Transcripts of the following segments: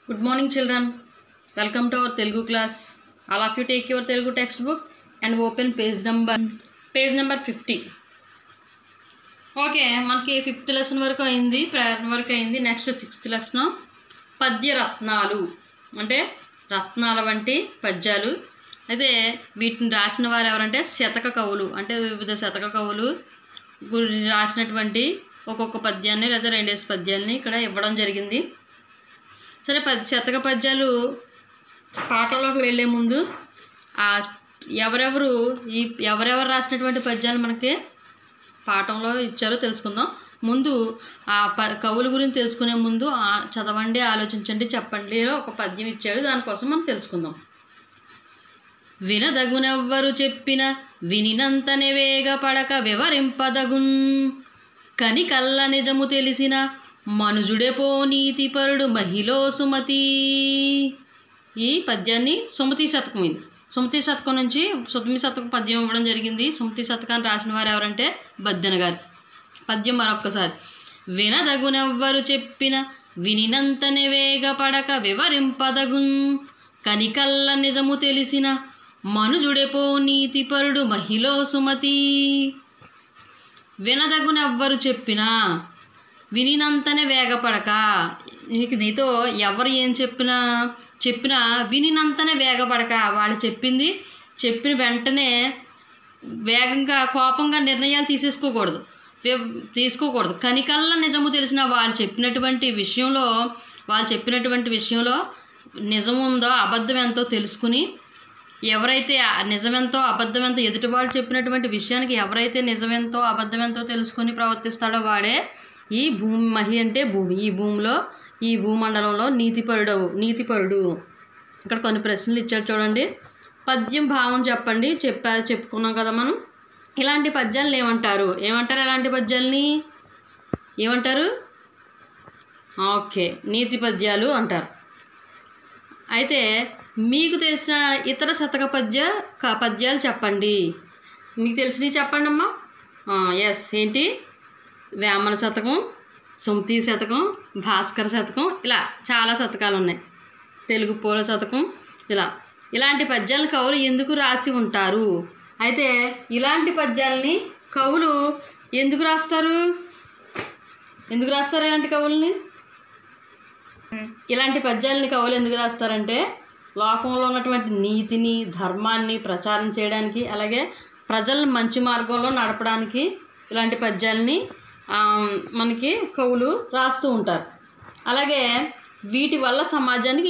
Good morning, children. Welcome to our Telugu class. All of you take your Telugu textbook and open page number 50. Okay, మనకి 5th lesson వరకు అయింది, ప్రేరణ వరకు అయింది. Next 6th lesson పద్య రత్నాలు అంటే రత్నాల వంటి పద్యాలు. అయితే వీటిని రాసిన వారు ఎవరంటే శతక కవులు, అంటే వివిధ శతక కవులు రాసినటువంటి ఒక్కొక్క పద్యాన్ని లేదా 2 పద్యాలని ఇక్కడ ఇవ్వడం జరిగింది. సరే, శతక పద్యాలు పాఠంలోకి వెళ్ళే ముందు ఎవరెవరు రాసినటువంటి పద్యాలు మనకి పాఠంలో ఇచ్చారో తెలుసుకుందాం. ముందు ఆ కవుల గురించి తెలుసుకునే ముందు చదవండి, ఆలోచించండి, చెప్పండి ఒక పద్యం ఇచ్చాడు, దానికోసం మనం తెలుసుకుందాం. వినదగునెవ్వరు చెప్పిన వినినంతనే వేగపడక వివరింపదగున్, కనికల్ల నిజము తెలిసిన మనుజుడెపో నీతిపరుడు మహిళో సుమతి. ఈ పద్యాన్ని సుమతి శతకం, ఇది సుమతి శతకం నుంచి సుమతి శతకం పద్యం ఇవ్వడం జరిగింది. సుమతి శతకాన్ని రాసిన వారు ఎవరంటే బద్దెన గారు. పద్యం మరొక్కసారి. వినదగునెవ్వరు చెప్పిన వినినంతనే వేగపడక వివరింపదగున్, కనికల్ల నిజము తెలిసిన మనుజుడెపో నీతిపరుడు మహిళో సుమతి. వినదగునెవ్వరు చెప్పినా వినినంతనే వేగపడక, నీతో ఎవరు ఏం చెప్పినా వినినంతనే వేగపడక, వాళ్ళు చెప్పిన వెంటనే వేగంగా కోపంగా నిర్ణయాలు తీసుకోకూడదు. కనికల్ల నిజము తెలిసిన వాళ్ళు చెప్పినటువంటి విషయంలో నిజం ఉందో అబద్ధం ఎంతో తెలుసుకుని, ఎవరైతే నిజమెంతో అబద్ధమెంతో ఎదుటి వాళ్ళు చెప్పినటువంటి విషయానికి ఎవరైతే నిజమెంతో అబద్ధమెంతో తెలుసుకుని ప్రవర్తిస్తాడో వాడే ఈ భూమి మహి అంటే భూమి. ఈ భూమండలంలో నీతిపరుడు. ఇక్కడ కొన్ని ప్రశ్నలు ఇచ్చారు చూడండి. పద్యం భావం చెప్పండి. చెప్పుకున్నాం కదా మనం. ఇలాంటి పద్యాలను ఏమంటారు? ఇలాంటి పద్యాలని ఏమంటారు? ఓకే, నీతి పద్యాలు అంటారు. అయితే మీకు తెలిసిన ఇతర శతక పద్యాలు చెప్పండి. మీకు తెలిసినవి చెప్పండి అమ్మా. ఎస్, ఏంటి? వేమన శతకం, సుమతి శతకం, భాస్కర శతకం, ఇలా చాలా శతకాలు ఉన్నాయి. తెలుగు పూల శతకం, ఇలాంటి పద్యాలను కవులు ఎందుకు రాసి ఉంటారు? అయితే ఇలాంటి పద్యాలని కవులు ఎందుకు రాస్తారు? ఇలాంటి కవుల్ని ఇలాంటి పద్యాలని కవులు ఎందుకు రాస్తారంటే లోకంలో ఉన్నటువంటి నీతిని, ధర్మాన్ని ప్రచారం చేయడానికి, అలాగే ప్రజలను మంచి మార్గంలో నడపడానికి ఇలాంటి పద్యాలని మనకి కవులు రాస్తూ ఉంటారు. అలాగే వీటి వల్ల సమాజానికి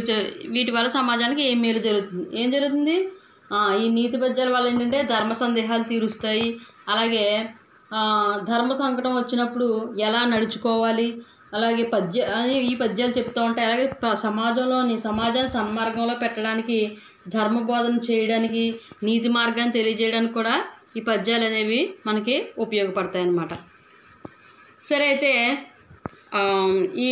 ఏం మేలు జరుగుతుంది? ఈ నీతి పద్యాల వల్ల ఏంటంటే ధర్మ సందేహాలు తీరుస్తాయి. అలాగే ధర్మ సంకటం వచ్చినప్పుడు ఎలా నడుచుకోవాలి, అలాగే ఈ పద్యాలు చెప్తూ ఉంటాయి. అలాగే సమాజాన్ని సన్మార్గంలో పెట్టడానికి, ధర్మ బోధన చేయడానికి, నీతి మార్గాన్ని తెలియజేయడానికి కూడా ఈ పద్యాలు అనేవి మనకి ఉపయోగపడతాయి అన్నమాట. సరే, అయితే ఈ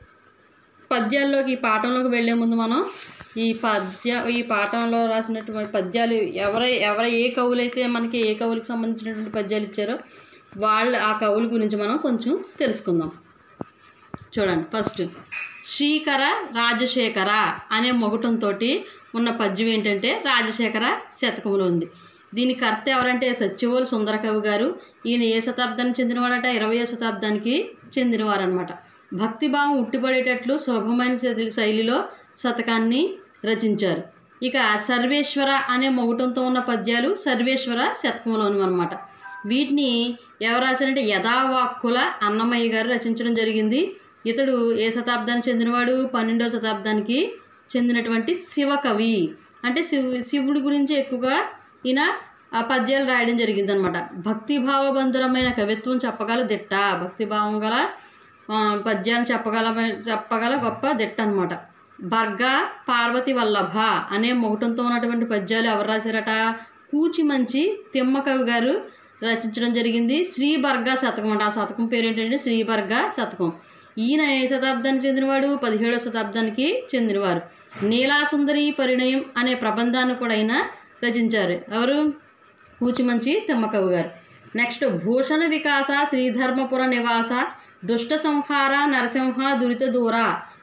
పాఠంలోకి వెళ్ళే ముందు మనం ఈ పాఠంలో రాసినటువంటి పద్యాలు ఏ కవులైతే మనకి ఏ కవులకు సంబంధించినటువంటి పద్యాలు ఇచ్చారో ఆ కవుల గురించి మనం కొంచెం తెలుసుకుందాం. చూడండి, ఫస్ట్ శ్రీకర రాజశేఖర అనే మొగటంతో ఉన్న పద్యం ఏంటంటే రాజశేఖర శతకంలో ఉంది. దీని కర్త ఎవరంటే సత్యవోలు సుందర కవి గారు. ఈయన ఏ శతాబ్దానికి చెందినవాడట? 20వ శతాబ్దానికి చెందినవారు అనమాట. భక్తిభావం ఉట్టిపడేటట్లు సులభమైన శైలిలో శతకాన్ని రచించారు. ఇక సర్వేశ్వర అనే మొగటంతో ఉన్న పద్యాలు సర్వేశ్వర శతకంలోనివి అనమాట. వీటిని ఎవరు రాశారంటే యథావాక్కుల అన్నమయ్య గారు రచించడం జరిగింది. ఇతడు ఏ శతాబ్దానికి చెందినవాడు? 12వ శతాబ్దానికి చెందినటువంటి శివకవి. అంటే శివుడి గురించి ఎక్కువగా ఈయన ఆ పద్యాలు రాయడం జరిగింది అనమాట. భక్తిభావబంధురమైన కవిత్వం చెప్పగల దిట్ట, భక్తిభావం గల పద్యాలను చెప్పగల గొప్ప దిట్ట అనమాట. బర్గ పార్వతి వల్లభ అనే మొగటంతో ఉన్నటువంటి పద్యాలు ఎవరు రాశారట? కూచిమంచి తిమ్మకవి గారు రచించడం జరిగింది. శ్రీబర్గ శతకం అంట. ఆ శతకం పేరు ఏంటంటే శ్రీబర్గ శతకం. ఈయన ఏ శతాబ్దానికి చెందినవాడు? 17వ శతాబ్దానికి చెందినవారు. నీలాసుందరి పరిణయం అనే ప్రబంధాన్ని కూడా ఆయన రచించారు. ఎవరు? కూచిమంచి తిమ్మకవి గారు. నెక్స్ట్ భూషణ వికాస శ్రీధర్మపుర నివాస దుష్ట సంహార నరసింహ దురిత దూర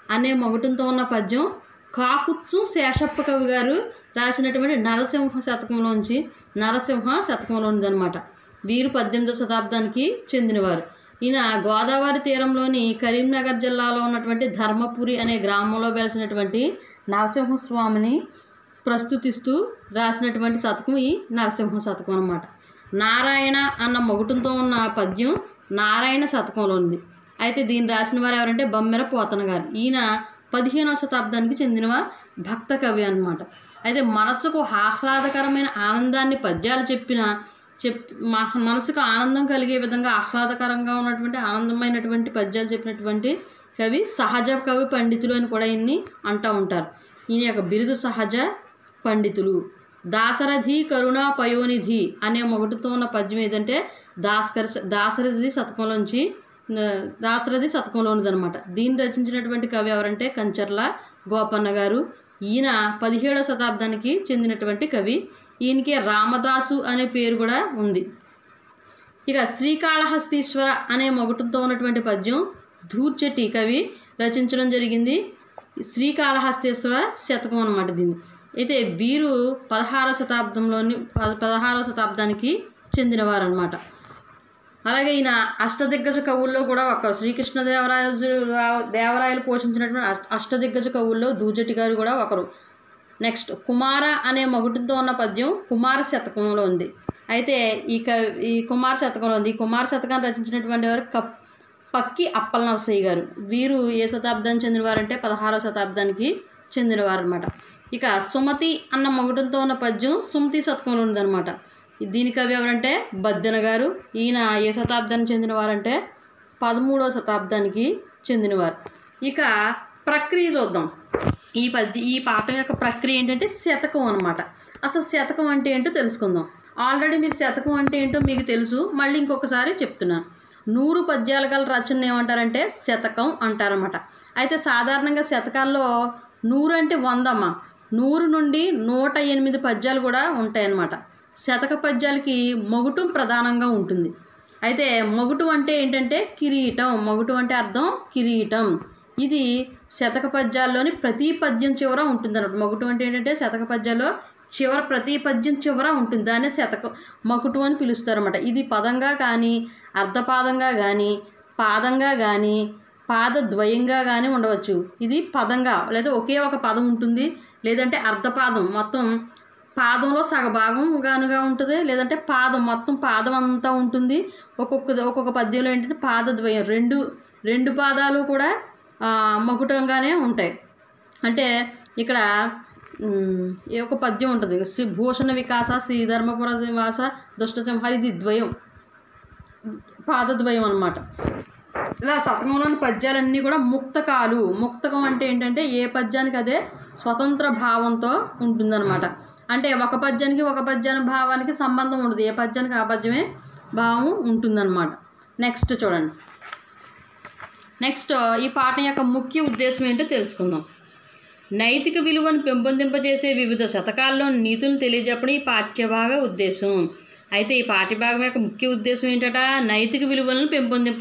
అనే మొగటంతో ఉన్న పద్యం కాకుత్సు శేషప్ప కవి గారు రాసినటువంటి నరసింహ శతకంలోనిదనమాట. వీరు 18వ శతాబ్దానికి చెందినవారు. ఈయన గోదావరి తీరంలోని కరీంనగర్ జిల్లాలో ఉన్నటువంటి ధర్మపురి అనే గ్రామంలో వెలిసినటువంటి నరసింహస్వామిని ప్రస్తుతిస్తూ రాసినటువంటి శతకం ఈ నరసింహ శతకం అన్నమాట. నారాయణ అన్న మొగటంతో ఉన్న పద్యం నారాయణ శతకంలోనిది. అయితే దీన్ని రాసిన వారు ఎవరంటే బమ్మెర పోతన గారు. ఈయన 15వ శతాబ్దానికి చెందిన భక్త కవి అన్నమాట. అయితే మనసుకు ఆహ్లాదకరమైన ఆనందాన్ని పద్యాలు మనసుకు ఆనందం కలిగే విధంగా ఆహ్లాదకరంగా ఉన్నటువంటి ఆనందమైనటువంటి పద్యాలు చెప్పినటువంటి కవి సహజ కవి పండితులు అని కూడా ఈయన్ని అంటూ ఉంటారు. ఈయన యొక్క బిరుదు సహజ పండితులు. దాశరథి కరుణా పయోనిధి అనే మొగటుతో ఉన్న పద్యం ఏదంటే దాశరథి శతకంలోనిదనమాట. దీన్ని రచించినటువంటి కవి ఎవరంటే కంచర్ల గోపన్న గారు. ఈయన 17వ శతాబ్దానికి చెందినటువంటి కవి. ఈయనకి రామదాసు అనే పేరు కూడా ఉంది. ఇక శ్రీకాళహస్తీశ్వర అనే మొగటంతో ఉన్నటువంటి పద్యం ధూర్చటి కవి రచించడం జరిగింది. శ్రీకాళహస్తీశ్వర శతకం అన్నమాట దీన్ని. అయితే వీరు 16వ శతాబ్దానికి చెందినవారు అన్నమాట. అలాగే ఈయన అష్టదిగ్గజ కవుల్లో కూడా ఒకరు. శ్రీకృష్ణదేవరాయలు పోషించినటువంటి అష్టదిగ్గజ కవుల్లో ధూర్జటి గారు కూడా ఒకరు. నెక్స్ట్ కుమార అనే మొగటుతో ఉన్న పద్యం కుమార శతకంలో ఉంది. అయితే ఈ కుమార శతకంలో ఉంది. ఈ కుమార శతకాన్ని రచించినటువంటి వారు పక్కి అప్పల నరసయ్య గారు. వీరు ఏ శతాబ్దానికి చెందినవారంటే 16వ శతాబ్దానికి చెందినవారు అనమాట. ఇక సుమతి అన్న మొగటంతో ఉన్న పద్యం సుమతి శతకంలో ఉందన్నమాట. దీని కవి ఎవరంటే బద్దెన గారు. ఈయన ఏ శతాబ్దానికి చెందినవారంటే 13వ శతాబ్దానికి చెందినవారు. ఇక ప్రక్రియ చూద్దాం. ఈ పాఠం యొక్క ప్రక్రియ ఏంటంటే శతకం అనమాట. అసలు శతకం అంటే ఏంటో తెలుసుకుందాం. ఆల్రెడీ మీరు శతకం అంటే ఏంటో మీకు తెలుసు, మళ్ళీ ఇంకొకసారి చెప్తున్నాను. 100 పద్యాల గల రచన ఏమంటారంటే శతకం అంటారన్నమాట. అయితే సాధారణంగా శతకాల్లో 100 అంటే 100 అమ్మ. 100 నుండి 108 పద్యాలు కూడా ఉంటాయన్నమాట. శతక పద్యాలకి మొగటు ప్రధానంగా ఉంటుంది. అయితే మొగటు అంటే ఏంటంటే కిరీటం. మొగటు అంటే అర్థం కిరీటం. ఇది శతక పద్యాల్లోని ప్రతి పద్యం చివర ఉంటుంది అన్నమాట. మొగటు అంటే ఏంటంటే శతక పద్యాల్లో ప్రతి పద్యం చివర ఉంటుంది. దాన్ని మొగటు అని పిలుస్తారన్నమాట. ఇది పదంగా కానీ అర్ధపాదంగా కానీ పాదంగా కానీ పాదద్వయంగా కానీ ఉండవచ్చు. ఇది పదంగా లేదా ఒకే ఒక పదం ఉంటుంది, లేదంటే అర్ధపాదం మొత్తం పాదంలో సగభాగం గానుగా ఉంటుంది, లేదంటే పాదం మొత్తం పాదం అంతా ఉంటుంది. ఒక్కొక్క పద్యంలో ఏంటంటే పాదద్వయం రెండు పాదాలు కూడా మొగటంగానే ఉంటాయి. అంటే ఇక్కడ ఒక పద్యం ఉంటుంది, శ్రీ భూషణ వికాస శ్రీధర్మపుర నివాస దుష్టసింహారి. ఇది ద్వయం, పాదద్వయం అన్నమాట. ఇలా శతకంలోని పద్యాలన్నీ కూడా ముక్తకాలు. ముక్తకం అంటే ఏంటంటే ఏ పద్యానికి అదే స్వతంత్ర భావంతో ఉంటుందన్నమాట. అంటే ఒక పద్యానికి ఒక పద్యానికి భావానికి సంబంధం ఉండదు. ఏ పద్యానికి ఆ పద్యమే భావం ఉంటుందన్నమాట. నెక్స్ట్ చూడండి. నెక్స్ట్ ఈ పాఠం యొక్క ముఖ్య ఉద్దేశం ఏంటో తెలుసుకుందాం. నైతిక విలువను పెంపొందింపజేసే వివిధ శతకాల్లో నీతులను తెలియజెప్పడం ఈ పాఠ్యభాగ ఉద్దేశం. అయితే ఈ పాఠ్యభాగం యొక్క ముఖ్య ఉద్దేశం ఏంటంటే నైతిక విలువలను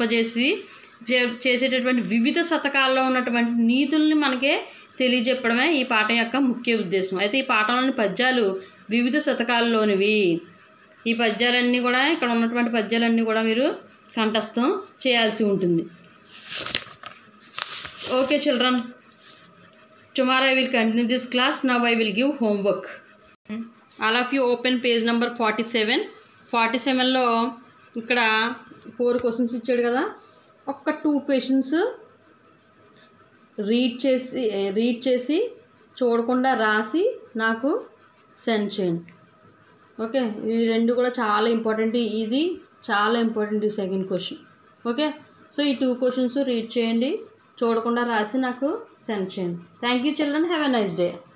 చేసేటటువంటి వివిధ శతకాల్లో ఉన్నటువంటి నీతుల్ని మనకే తెలియజెప్పడమే ఈ పాఠం యొక్క ముఖ్య ఉద్దేశం. అయితే ఈ పాఠంలోని పద్యాలు వివిధ శతకాల్లోనివి. ఈ పద్యాలన్నీ కూడా ఇక్కడ ఉన్నటువంటి పద్యాలన్నీ కూడా మీరు కంఠస్థం చేయాల్సి ఉంటుంది. Okay children, tomorrow I will continue this class. Now I will give homework. All of you open page number 47. 47లో ఇక్కడ 4 క్వశ్చన్స్ ఇచ్చాడు కదా, ఒక్క 2 క్వశ్చన్స్ రీడ్ చేసి చూడకుండా రాసి నాకు సెండ్ చేయండి. ఓకే, ఈ రెండు కూడా చాలా ఇంపార్టెంట్. ఇది చాలా ఇంపార్టెంట్ ఈ సెకండ్ క్వశ్చన్. ఓకే, సో ఈ 2 క్వశ్చన్స్ రీడ్ చేయండి, చూడకుండా రాసి నాకు సెండ్ చేయండి. Thank you children, have a nice day.